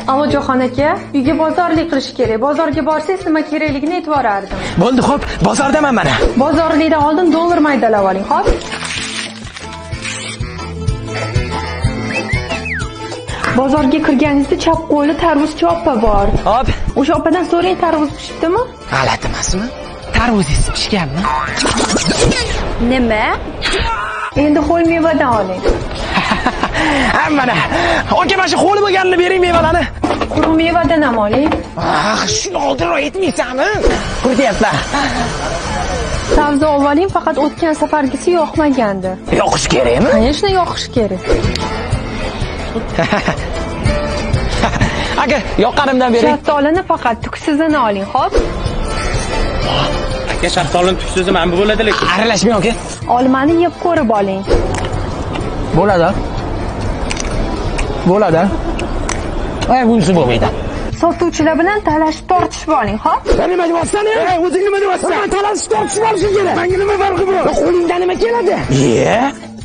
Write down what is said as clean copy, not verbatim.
Avojoxon aka, uyga bozorlik qilish kerak. Bozorga borsangiz nima kerakligini aytib borardim. Bo'ldi, xo'p, bozordaman mana. Bozorlikdan oldin dollar maydalab oling, xo'p? Bozorga kirganingizda chap qo'lida tarvuzchi opa bor. Hop. O'sha opadan so'rang, tarvuz pishibdimi? G'alati emasmi? Tarvuzingiz pishganmi? Nima? Endi ho'l mevadan oling. Mana. Aka, mana shu qo'li bo'lganini bering mevalarni. Quruq mevadan ham oling. Shuni oldinroq aytmaysanmi? Kuryapman. Sabzi olib oling, faqat o'tgan safargisi yoqmagandi. Yoqish kerakmi? Конечно, yoqish kerak. Aka, yoqqanimdan bering. Shaftolini faqat tuksizini oling, xo'p? Aka, shaftolini tuksizi mana bu bo'ladi lekin. Aralashmang, aka. Olmani yeb ko'rib oling. Bo'ladi. Bo'ladi. Ay, bunisi bo'lmaydi. Sotuvchilar bilan talashib tortishib oling, xo'p? Nima deyapsan? O'zing nima deyapsan? Talashib tortishib olishing kerak. Menga nima farqi bor? Qo'lingdan nima keladi?